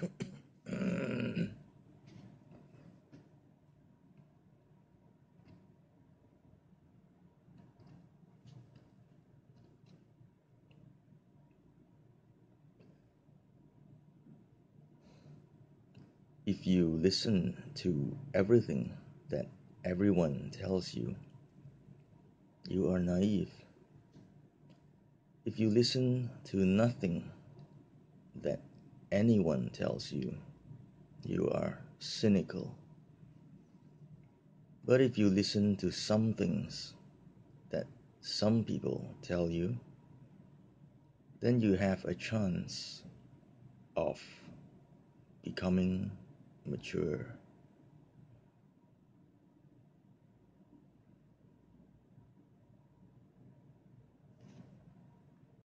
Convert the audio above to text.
If you listen to everything that everyone tells you, you are naive. If you listen to nothing that anyone tells you, you are cynical. But if you listen to some things that some people tell you, then you have a chance of becoming mature.